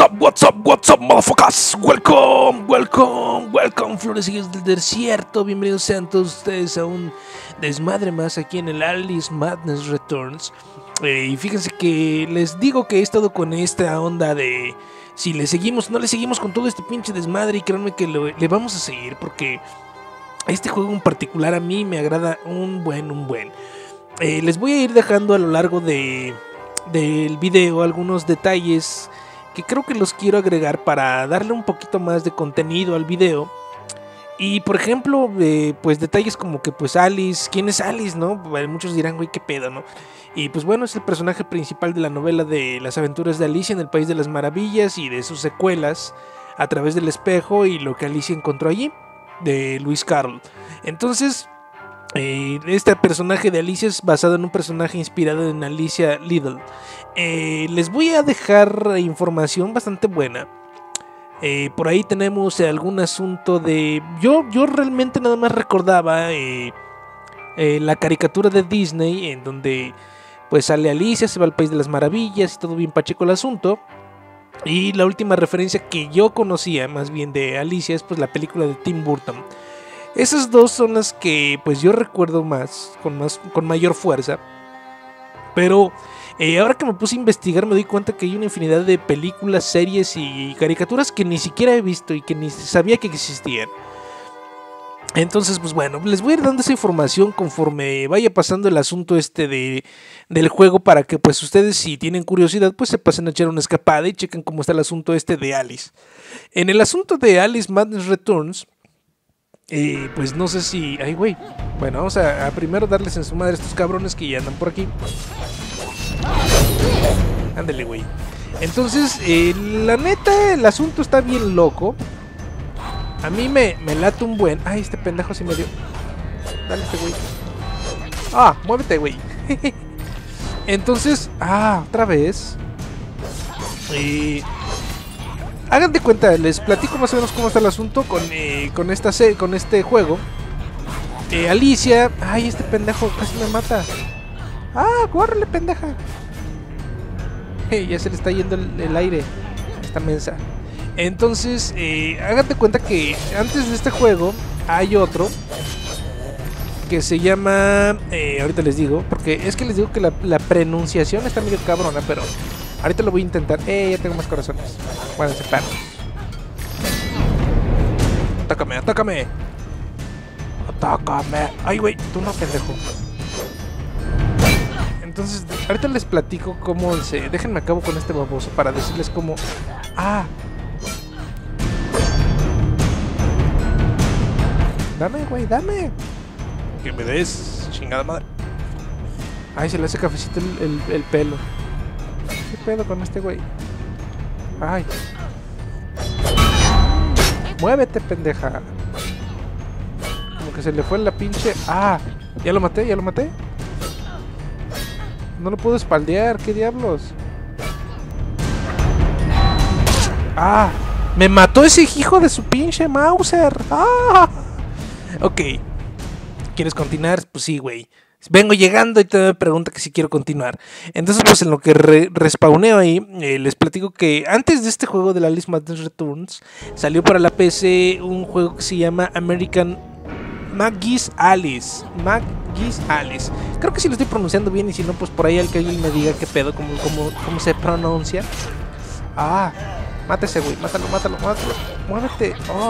What's up, motherfuckers? Welcome, florecillas del desierto. Bienvenidos sean todos ustedes a un desmadre más aquí en el Alice Madness Returns. Y fíjense que les digo que he estado con esta onda de si le seguimos, no le seguimos con todo este pinche desmadre. Y créanme que le vamos a seguir porque este juego en particular a mí me agrada un buen. Les voy a ir dejando a lo largo del video algunos detalles que creo que los quiero agregar para darle un poquito más de contenido al video. Y por ejemplo, pues detalles como que pues Alice, ¿quién es Alice, no? Muchos dirán, güey, qué pedo, ¿no? Y pues bueno, es el personaje principal de la novela de las aventuras de Alicia en el País de las Maravillas y de sus secuelas A través del espejo y lo que Alicia encontró allí, de Lewis Carroll. Entonces, este personaje de Alicia es basado en un personaje inspirado en Alicia Liddell. Les voy a dejar información bastante buena. Por ahí tenemos algún asunto de... Yo realmente nada más recordaba la caricatura de Disney en donde pues sale Alicia, se va al País de las Maravillas y todo bien pacheco el asunto. Y la última referencia que yo conocía más bien de Alicia es pues la película de Tim Burton. Esas dos son las que pues yo recuerdo con mayor fuerza. Pero ahora que me puse a investigar me doy cuenta que hay una infinidad de películas, series y caricaturas que ni siquiera he visto y que ni sabía que existían. Entonces pues bueno, les voy a ir dando esa información conforme vaya pasando el asunto del juego, para que pues ustedes, si tienen curiosidad, pues se pasen a echar una escapada y chequen cómo está el asunto de Alice. En el asunto de Alice Madness Returns, pues no sé si... Ay, güey. Bueno, vamos a primero darles en su madre a estos cabrones que ya andan por aquí. Ándale, güey. Entonces, la neta, el asunto está bien loco. A mí me late un buen... Ay, este pendejo sí me dio... Dale, este güey. Ah, muévete, güey. Entonces... otra vez. Hagan de cuenta, les platico más o menos cómo está el asunto con este juego. Alicia... Ay, este pendejo casi me mata. Córrele, pendeja. Ya se le está yendo el aire a esta mensa. Entonces, hagan de cuenta que antes de este juego hay otro que se llama... ahorita les digo, porque es que les digo que la pronunciación está medio cabrona, pero... Ahorita lo voy a intentar. Ya tengo más corazones. Guárdense, perros. Atácame. Ay, güey, tú no, pendejo. Entonces, ahorita les platico cómo se... Déjenme acabo con este baboso para decirles cómo... Dame, güey, dame. Que me des, chingada madre. Ay, se le hace cafecito el pelo. ¿Qué pedo con este güey? Ay. Muévete, pendeja. Como que se le fue la pinche... ya lo maté. No lo puedo espaldear, ¿qué diablos? Me mató ese hijo de su pinche Mauser. Ok. ¿Quieres continuar? Pues sí, güey. Vengo llegando y te me pregunta que si quiero continuar. Entonces pues en lo que respawneo ahí, les platico que antes de este juego de la Alice Madness Returns salió para la PC un juego que se llama American McGee's Alice. Creo que sí lo estoy pronunciando bien, y si no pues por ahí alguien me diga qué pedo, cómo se pronuncia. Mátese, güey, mátalo. Muévete.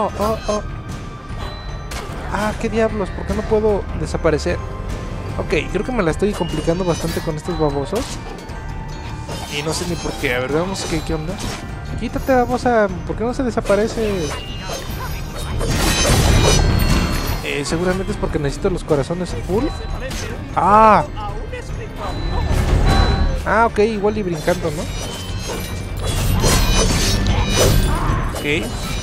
¿Qué diablos? ¿Por qué no puedo desaparecer? Ok, creo que me la estoy complicando bastante con estos babosos. Y no sé ni por qué. A ver, veamos qué onda. Quítate, babosa. ¿Por qué no se desaparece? Seguramente es porque necesito los corazones full. Ok, igual y brincando, ¿no? Ok.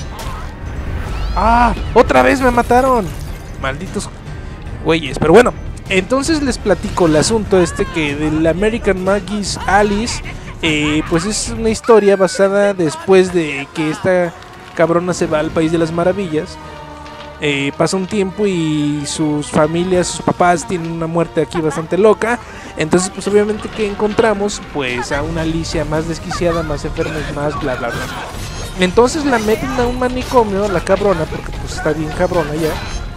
Otra vez me mataron. Malditos güeyes. Pero bueno, entonces les platico el asunto que del American McGee's Alice. Pues es una historia basada después de que esta cabrona se va al País de las Maravillas. pasa un tiempo y sus familias, sus papás tienen una muerte aquí bastante loca. Entonces pues obviamente que encontramos pues a una Alicia más desquiciada, más enferma y más bla bla bla. Entonces la meten a un manicomio, la cabrona, porque pues está bien cabrona ya.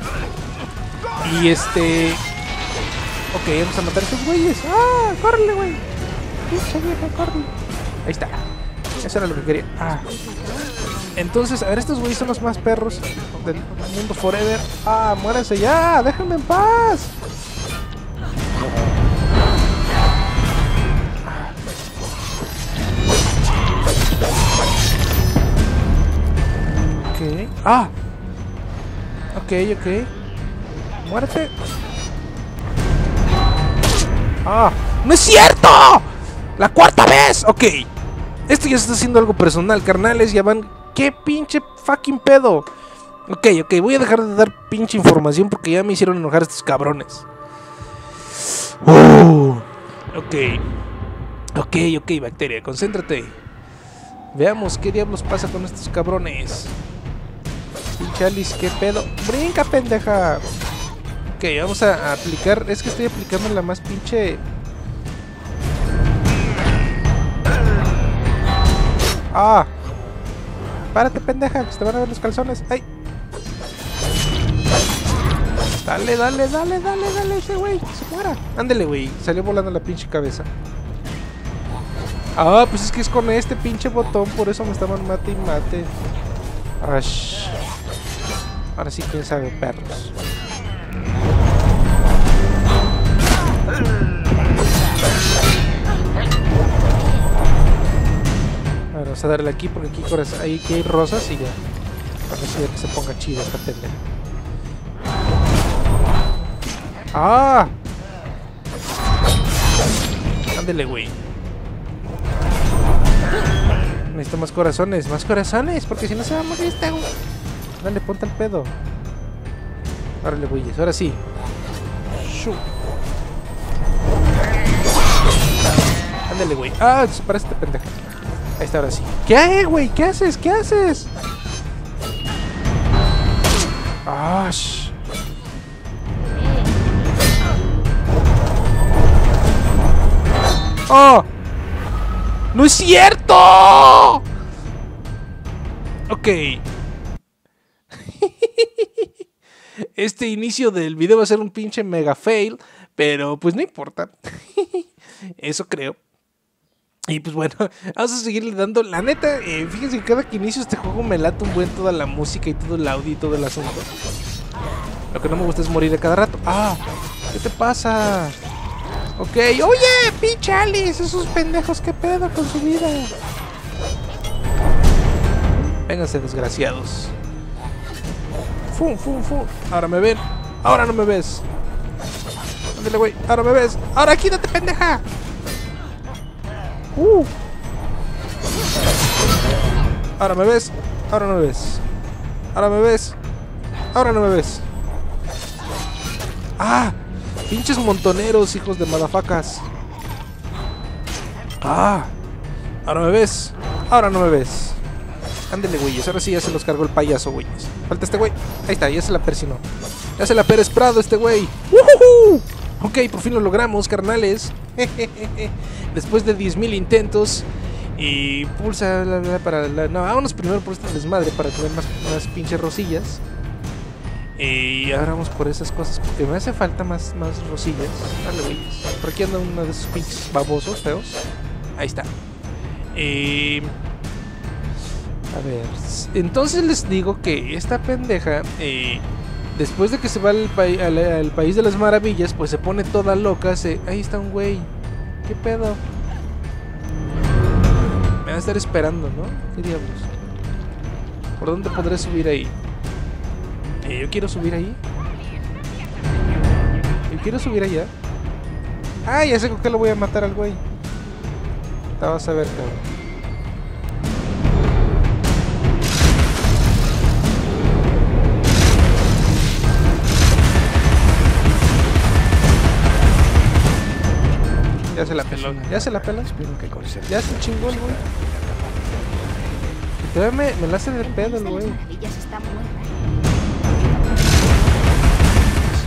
Y ok, vamos a matar a estos güeyes. ¡Ah! ¡Córrele, güey! ¡Pinche vieja, córrele! Ahí está. Eso era lo que quería. Ah. Entonces, a ver, estos güeyes son los más perros del mundo forever. ¡Ah! ¡Muéranse ya! ¡Déjenme en paz! Ok. ¡Ah! Ok. Muérete. ¡Ah! ¡No es cierto! ¡La cuarta vez! Ok. Esto ya se está haciendo algo personal, carnales. Ya van... ¡Qué pinche fucking pedo! Ok. Voy a dejar de dar pinche información porque ya me hicieron enojar estos cabrones. Ok, bacteria, concéntrate. Veamos qué diablos pasa con estos cabrones. Pinche Alice, ¿qué pedo? ¡Brinca, pendeja! Ok, vamos a aplicar... Es que estoy aplicando la más pinche... ¡Ah! Párate, pendeja, que te van a ver los calzones. ¡Ay! Dale, ese güey, que se muera. Ándele, güey, salió volando la pinche cabeza. Ah, pues es que es con este pinche botón, por eso me estaban mate y mate. Ash. Ahora sí, quién sabe, perros. Vamos a darle aquí porque aquí hay rosas y ya. Para que se ponga chido esta pendeja. ¡Ah! Ándele, güey. Necesito más corazones, porque si no se va a morir esta, güey. Dale, ponte el pedo. Árale, güeyes, ahora sí. Shoo. Ándele, güey. Ah, para este pendejo. Ahí está, ahora sí. ¿Qué, güey? ¿Qué haces? Ah, ¡oh! ¡No es cierto! Ok. Este inicio del video va a ser un pinche mega fail, pero pues no importa. Eso creo. Y pues bueno, vamos a seguirle dando. La neta, fíjense que cada que inicio este juego me late un buen toda la música y todo el audio y todo el asunto. Lo que no me gusta es morir a cada rato. ¡Ah! ¿Qué te pasa? Ok, oye, pinche Alice, esos pendejos, ¿qué pedo con su vida? Vénganse, desgraciados. Fum. Ahora me ven. Ahora no me ves. Ándale, güey. Ahora me ves. Ahora quítate, pendeja. Ahora me ves. Ahora no me ves. Ahora me ves. Ahora no me ves. ¡Ah! Pinches montoneros, hijos de madafacas. ¡Ah! Ahora me ves. Ahora no me ves. Ándele, güeyes. Ahora sí ya se los cargó el payaso, güeyes. Falta este güey. Ahí está, ya se la persinó. Ya se la Pérez Prado este güey. Ok, por fin lo logramos, carnales. Después de 10.000 intentos. Y pulsa para la... No, vámonos primero por este desmadre para tener más pinches rosillas. Y ahora vamos por esas cosas porque me hace falta más rosillas. Dale, güeyes. Por aquí anda uno de esos pinches babosos feos. Ahí está. A ver, entonces les digo que esta pendeja, después de que se va al país de las maravillas, pues se pone toda loca. Ahí está un güey. ¿Qué pedo? Me va a estar esperando, ¿no? ¿Qué diablos? ¿Por dónde podré subir ahí? Yo quiero subir ahí. Yo quiero subir allá. Ah, ya sé con qué lo voy a matar al güey. Te vas a ver, cabrón. Ya se la peló, ya se la peló. Ya se chingó el güey. Y todavía me la hace de pedo el güey.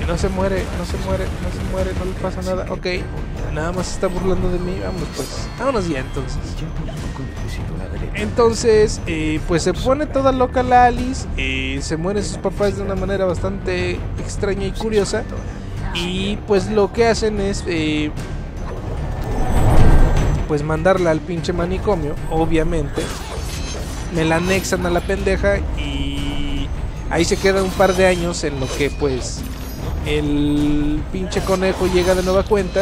No se muere, no se muere, no se muere, no le pasa nada. Ok, nada más se está burlando de mí. Vamos pues, vámonos ya entonces. Entonces, pues se pone toda loca la Alice. Se mueren sus papás de una manera bastante extraña y curiosa. Y pues lo que hacen es pues mandarla al pinche manicomio, obviamente. Me la anexan a la pendeja y ahí se queda un par de años en lo que pues el pinche conejo llega de nueva cuenta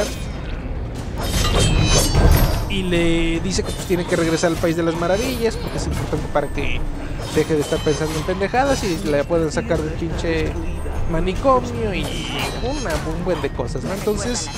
y le dice que pues tiene que regresar al país de las maravillas porque es importante para que deje de estar pensando en pendejadas y la pueden sacar del pinche manicomio y un buen de cosas, ¿no? Entonces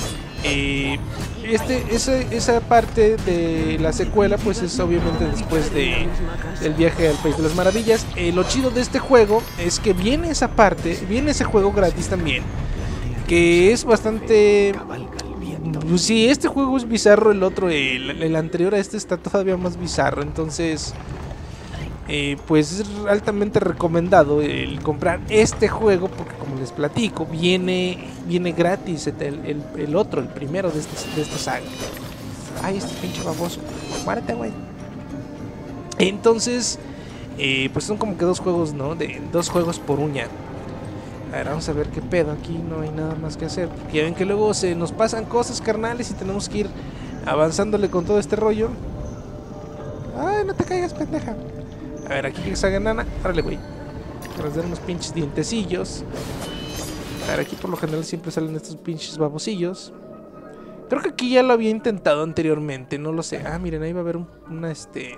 esa parte de la secuela pues es obviamente después del viaje al país de las maravillas. Lo chido de este juego es que viene esa parte, viene ese juego gratis también, que es bastante... Si este juego es bizarro, el otro, el anterior a este está todavía más bizarro. Entonces pues es altamente recomendado el comprar este juego porque, como les platico, viene gratis el otro, el primero de esta saga. Ay, este pinche baboso, muérete, güey. Entonces pues son como que dos juegos, ¿no? De dos juegos por uña. A ver, vamos a ver qué pedo. Aquí no hay nada más que hacer porque ya ven que luego se nos pasan cosas, carnales, y tenemos que ir avanzándole con todo este rollo. Ay, no te caigas, pendeja. A ver, aquí que salga nana. Árale, güey. Que nos den unos pinches dientecillos. A ver, aquí por lo general siempre salen estos pinches babosillos. Creo que aquí ya lo había intentado anteriormente. No lo sé. Ah, miren, ahí va a haber una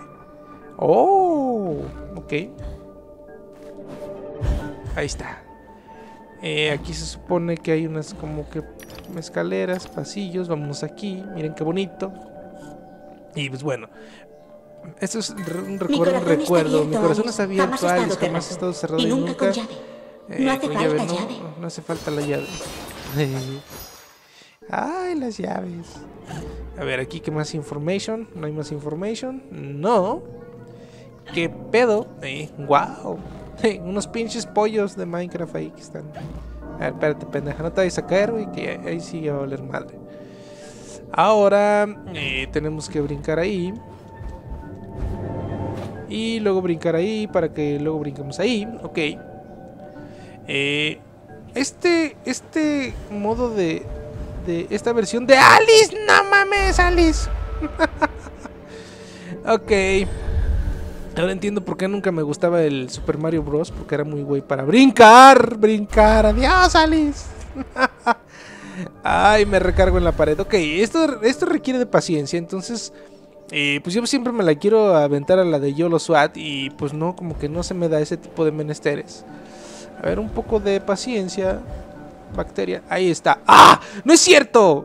Oh, ok. Ahí está. Aquí se supone que hay unas como que escaleras, pasillos. Vámonos aquí. Miren qué bonito. Y pues bueno, esto es un recuerdo. Mi corazón está abierto, Alice, jamás ha estado cerrado y nunca con llave. No hace falta llave. No hace falta la llave. Ay, las llaves. A ver, aquí, ¿qué más information? ¿No hay más information? No. ¿Qué pedo? Wow. Unos pinches pollos de Minecraft ahí que están. A ver, espérate, pendeja, no te vayas a caer, güey, que ahí sí va a valer madre. Ahora tenemos que brincar ahí. Y luego brincar ahí para que luego brinquemos ahí. Ok. Este modo de esta versión de Alice. No mames, Alice. Ok. Ahora entiendo por qué nunca me gustaba el Super Mario Bros. Porque era muy güey para brincar. Adiós, Alice. Ay, me recargo en la pared. Ok, esto requiere de paciencia. Entonces pues yo siempre me la quiero aventar a la de YOLO SWAT. Y pues no, como que no se me da ese tipo de menesteres. A ver, un poco de paciencia. Bacteria, ahí está. ¡Ah! ¡No es cierto!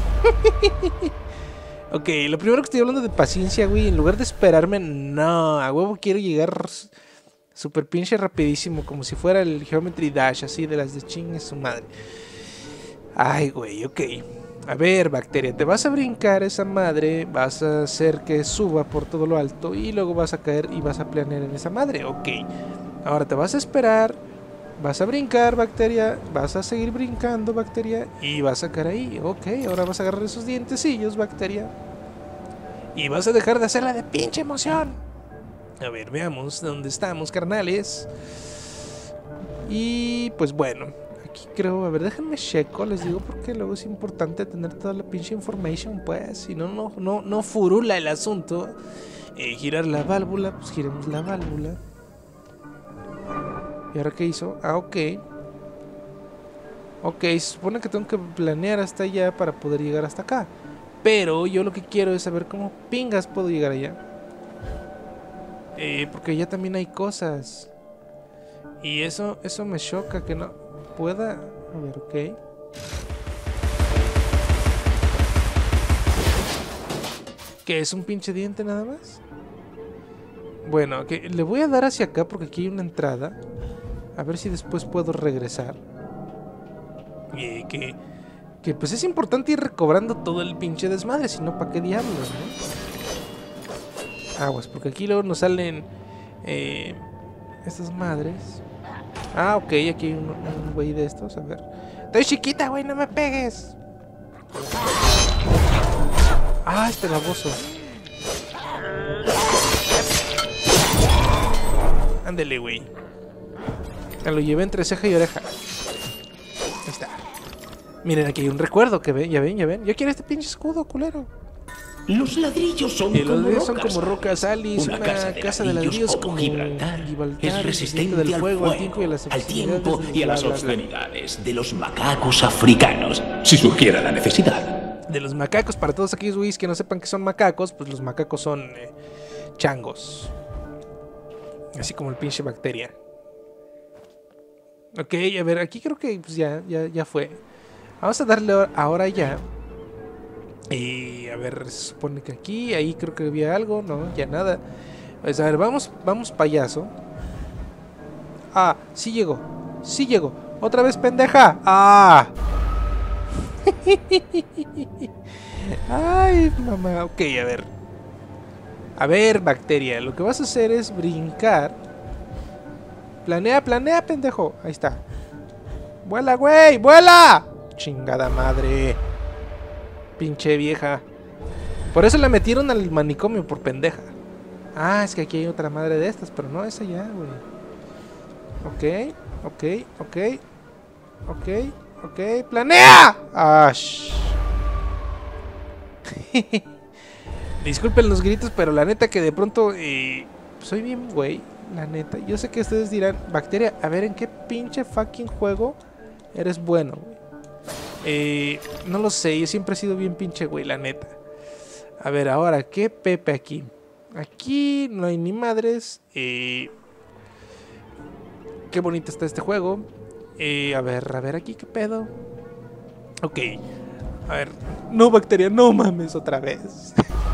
Ok, lo primero que estoy hablando de paciencia, güey. En lugar de esperarme, no, a huevo quiero llegar super pinche rapidísimo, como si fuera el Geometry Dash, así de las de chingue su madre. Ay, güey, ok. A ver, bacteria, te vas a brincar esa madre, vas a hacer que suba por todo lo alto y luego vas a caer y vas a planear en esa madre. Ok, ahora te vas a esperar, vas a brincar, bacteria, vas a seguir brincando, bacteria, y vas a caer ahí. Ok, ahora vas a agarrar esos dientecillos, bacteria, y vas a dejar de hacerla de pinche emoción. A ver, veamos dónde estamos, carnales. Y pues bueno, aquí creo, a ver, déjenme checo, les digo, porque luego es importante tener toda la pinche information, pues, si no, no furula el asunto. Girar la válvula, pues giremos la válvula. ¿Y ahora qué hizo? Ah, ok. Ok, se supone que tengo que planear hasta allá para poder llegar hasta acá. Pero yo lo que quiero es saber cómo pingas puedo llegar allá. Porque allá también hay cosas. Y eso me choca, que no pueda. A ver, ok. ¿Qué es un pinche diente nada más? Bueno, que le voy a dar hacia acá porque aquí hay una entrada. A ver si después puedo regresar. Que pues es importante ir recobrando todo el pinche desmadre. Si no, ¿para qué diablos, no? Aguas, porque aquí luego nos salen estas madres. Ah, ok, aquí hay un güey de estos. A ver, Estoy chiquita, güey, no me pegues. Ah, este baboso. Ándele, güey. Me lo llevé entre ceja y oreja. Ahí está. Miren, aquí hay un recuerdo que ven, ya ven, ya ven. Yo quiero este pinche escudo, culero. Los ladrillos son Los como ladrillos rocas. son como rocas, Alice. Una casa de ladrillos como Gibraltar. Gibraltar, Es resistente del al fuego, fuego, al tiempo y a las y a las bla, bla, bla. obscenidades de los macacos africanos, si surgiera la necesidad. De los macacos, para todos aquellos güeyes que no sepan que son macacos, pues los macacos son changos. Así como el pinche bacteria. Ok, a ver, aquí creo que pues ya fue. Vamos a darle ahora ya. Y a ver, se supone que aquí, ahí creo que había algo, no, ya nada. Pues a ver, vamos payaso. Ah, sí llegó, sí llegó. Otra vez, pendeja. Ah. Ay, mamá. Ok, a ver. A ver, bacteria, lo que vas a hacer es brincar. Planea, pendejo. Ahí está. ¡Vuela, güey! ¡Vuela! Chingada madre. Pinche vieja. Por eso la metieron al manicomio, por pendeja. Ah, es que aquí hay otra madre de estas, pero no, esa ya, güey. Ok. ¡Planea! ¡Ah! Disculpen los gritos, pero la neta que de pronto soy bien güey, la neta. Yo sé que ustedes dirán, bacteria, a ver en qué pinche fucking juego eres bueno, güey. No lo sé, yo siempre he sido bien pinche güey, la neta. A ver, ahora, ¿qué Pepe aquí? Aquí no hay ni madres. Qué bonito está este juego. A ver aquí, ¿qué pedo? Ok. A ver, no, bacteria, no mames otra vez.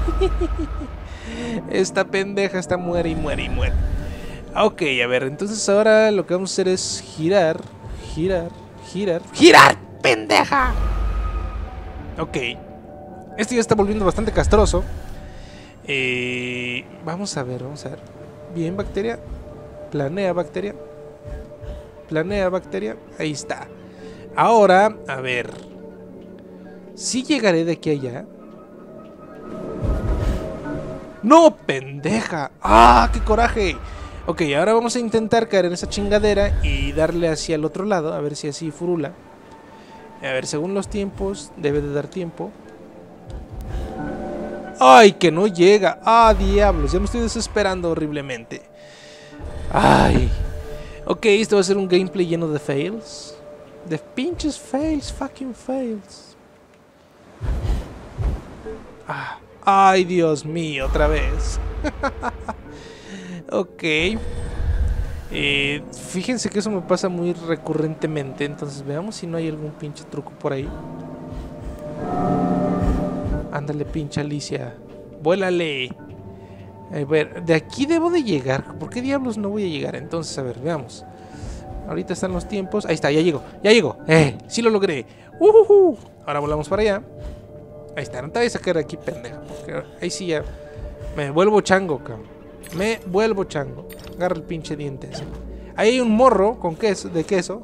Esta pendeja está muere y muere. Ok, a ver, entonces ahora lo que vamos a hacer es girar, pendeja. Ok. Esto ya está volviendo bastante castroso. Vamos a ver. Bien, bacteria. Planea, bacteria. Ahí está. Ahora, a ver. Si llegaré de aquí a allá. ¡No, pendeja! ¡Ah, qué coraje! Ok, ahora vamos a intentar caer en esa chingadera y darle hacia el otro lado, a ver si así furula. A ver, según los tiempos, debe de dar tiempo. ¡Ay, que no llega! ¡Ah, diablos! Ya me estoy desesperando horriblemente. ¡Ay! Ok, esto va a ser un gameplay lleno de fails. De pinches fails, fucking fails. Ah. ¡Ay, Dios mío! Otra vez. Ok. Fíjense que eso me pasa muy recurrentemente. Entonces veamos si no hay algún pinche truco por ahí. Ándale, pinche Alicia. ¡Vuélale! A ver, de aquí debo de llegar. ¿Por qué diablos no voy a llegar? Entonces, a ver, veamos. Ahorita están los tiempos. Ahí está, ya llego. Sí lo logré. Ahora volamos para allá. Ahí está, no te voy a sacar aquí, pendeja. Porque ahí sí ya me vuelvo chango, cabrón. Agarra el pinche diente ese. Ahí hay un morro con queso, de queso.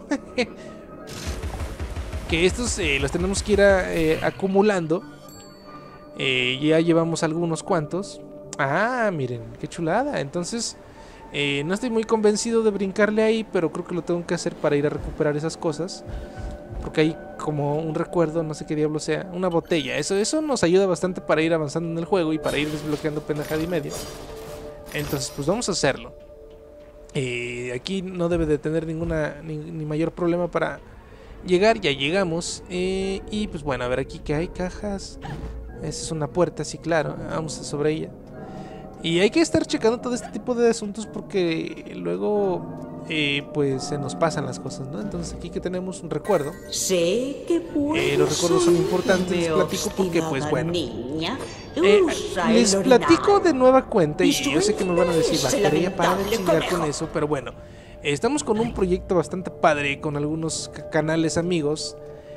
Que estos los tenemos que ir acumulando. Ya llevamos algunos cuantos. Ah, miren, qué chulada. Entonces, no estoy muy convencido de brincarle ahí, pero creo que lo tengo que hacer para ir a recuperar esas cosas. Porque hay como un recuerdo, no sé qué diablo sea, una botella. Eso nos ayuda bastante para ir avanzando en el juego y para ir desbloqueando pendejada y media. Entonces, pues vamos a hacerlo. Aquí no debe de tener ni mayor problema para llegar. Ya llegamos. Y pues bueno, a ver aquí que hay cajas. Esa es una puerta, sí, claro. Vamos sobre ella. Y hay que estar checando todo este tipo de asuntos porque luego pues se nos pasan las cosas, ¿no? Entonces aquí que tenemos un recuerdo. Sé que los recuerdos son importantes, les platico porque pues bueno. Les platico de nueva cuenta y yo sé que me van a decir, bacteria, para de chingar con eso, pero bueno. Estamos con un proyecto bastante padre con algunos canales amigos.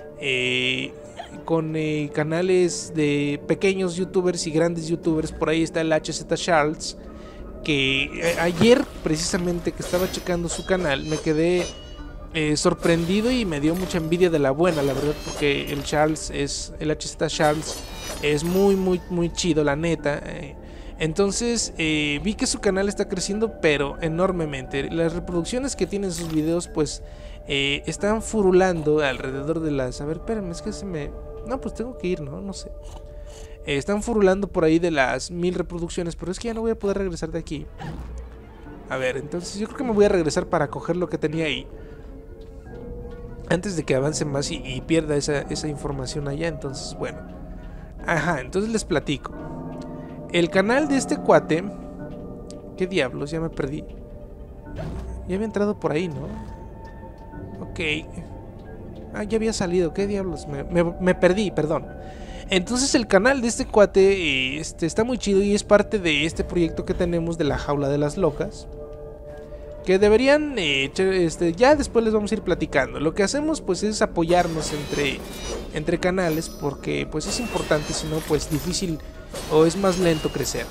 Con canales de pequeños youtubers y grandes youtubers. Por ahí está el HZ Charles, que ayer precisamente que estaba checando su canal me quedé sorprendido y me dio mucha envidia de la buena, la verdad, porque el HZ Charles es muy chido, la neta. Entonces vi que su canal está creciendo, pero enormemente. Las reproducciones que tienen sus videos, pues están furulando alrededor de las... A ver, espérame, es que se me... No, pues tengo que ir, ¿no? No sé. Están furulando por ahí de las 1000 reproducciones, pero es que ya no voy a poder regresar de aquí. A ver, entonces yo creo que me voy a regresar para coger lo que tenía ahí, antes de que avance más y pierda esa información allá. Entonces, bueno. Ajá, entonces les platico. El canal de este cuate... ¿Qué diablos? Ya me perdí. Ya había entrado por ahí, ¿no? Ok. Ah, ya había salido. ¿Qué diablos? Me perdí, perdón. Entonces el canal de este cuate está muy chido y es parte de este proyecto que tenemos de la Jaula de las Locas, que deberían, ya después les vamos a ir platicando. Lo que hacemos pues es apoyarnos entre canales, porque pues es importante, si no pues difícil o es más lento crecer.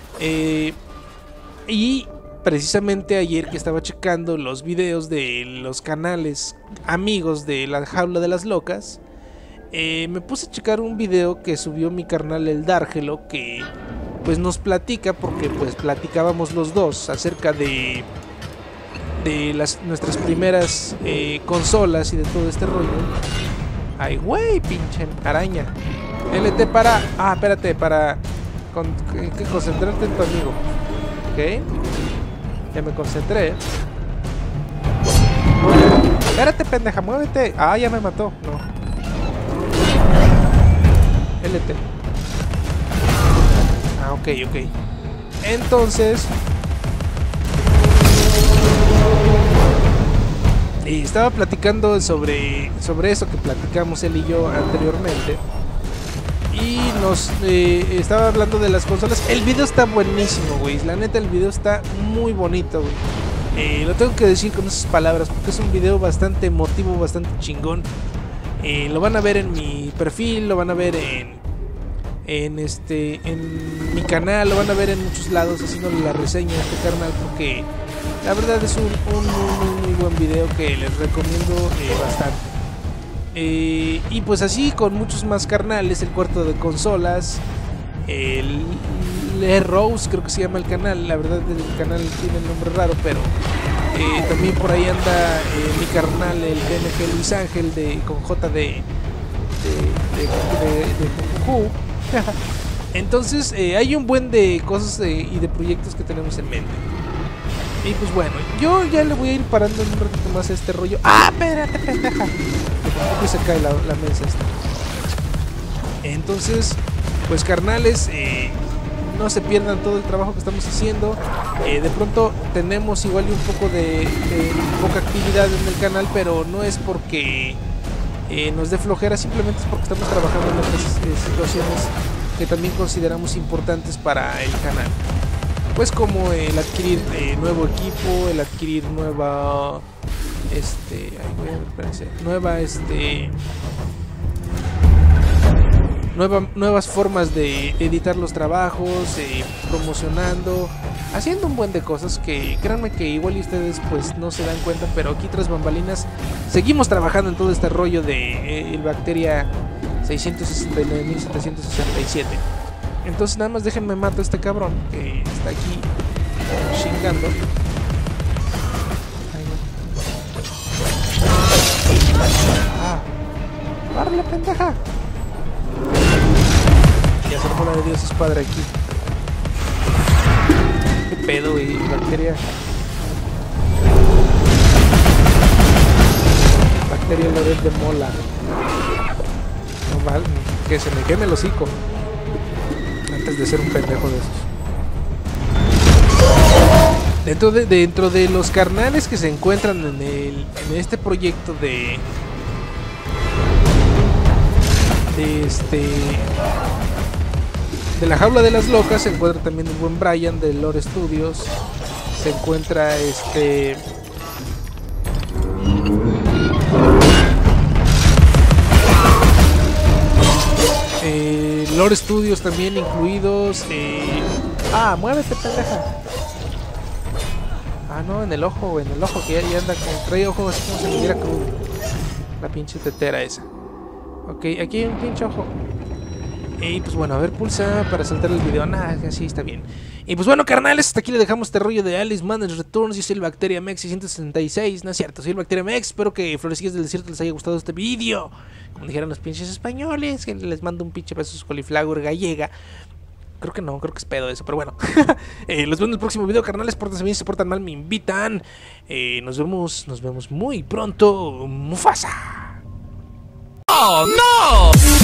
Y precisamente ayer que estaba checando los videos de los canales amigos de la Jaula de las Locas, me puse a checar un video que subió mi carnal el Dárgelo, que pues nos platica, porque pues platicábamos los dos acerca de nuestras primeras consolas y de todo este rollo. Ay, güey, pinche araña. LT para... Ah, espérate, para concentrarte en tu amigo. Ok. Ya me concentré. Espérate, pendeja, muévete. Ah, ya me mató. No. LT. Ah, ok. Entonces... Y estaba platicando sobre eso que platicamos él y yo anteriormente. Y nos estaba hablando de las consolas. El video está buenísimo, güey. La neta, el video está muy bonito, güey. Lo tengo que decir con esas palabras, porque es un video bastante emotivo, bastante chingón. Lo van a ver en mi perfil, lo van a ver en mi canal, lo van a ver en muchos lados haciéndole la reseña a este canal, porque la verdad es un muy buen video que les recomiendo bastante. Y pues así con muchos más carnales, el cuarto de consolas, el Rose creo que se llama el canal, la verdad el canal tiene el nombre raro, pero también por ahí anda mi carnal el TNG Luis Ángel con J de Cucu. Entonces hay un buen de cosas y de proyectos que tenemos en mente. Y pues bueno, yo ya le voy a ir parando un ratito más a este rollo. ¡Ah, espérate, pendeja! Que por poco se cae la mesa esta. Entonces, pues carnales, no se pierdan todo el trabajo que estamos haciendo. De pronto tenemos igual y un poco de poca actividad en el canal, pero no es porque nos dé flojera, simplemente es porque estamos trabajando en otras situaciones que también consideramos importantes para el canal. Pues como el adquirir nuevo equipo, el adquirir nuevas formas de editar los trabajos, promocionando, haciendo un buen de cosas que créanme que igual y ustedes pues no se dan cuenta, pero aquí tras bambalinas seguimos trabajando en todo este rollo de el Bacteria 669.767. Entonces nada más déjenme mato a este cabrón que está aquí chingando. Ah, ¡párale, pendeja! Ya se armó la de Dios es padre aquí. ¿Qué pedo, güey? Bacteria. Bacteria lo de mola. No mal, que se me queme el hocico antes de ser un pendejo de esos. Dentro de los carnales que se encuentran en este proyecto de la Jaula de las Locas, se encuentra también el buen Brian de Lore Studios. Se encuentra Lore Studios también incluidos. Muévete, pendeja. Ah, no, en el ojo, que ya anda, trae ojo así como si me diera crudo. La pinche tetera esa. Ok, aquí hay un pinche ojo. Y pues bueno, a ver, pulsa para saltar el video. Nah, así está bien. Y pues bueno, carnales, hasta aquí le dejamos este rollo de Alice Madness Returns. Yo soy el Bacteria Mex 666. No es cierto, soy el Bacteria Mex. Espero que Florecillas del Desierto les haya gustado este video. Como dijeran los pinches españoles, que les mando un pinche beso a su cauliflower gallega. Creo que no, creo que es pedo eso, pero bueno. Los veo en el próximo video, carnales. Pórtense bien, si se portan mal, me invitan. Nos vemos muy pronto. Mufasa. ¡Oh, no!